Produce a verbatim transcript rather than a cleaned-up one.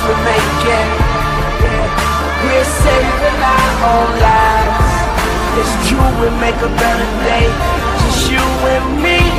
we're making. Yeah. We're saving our own lives. It's true, we make a better day. Just you and me.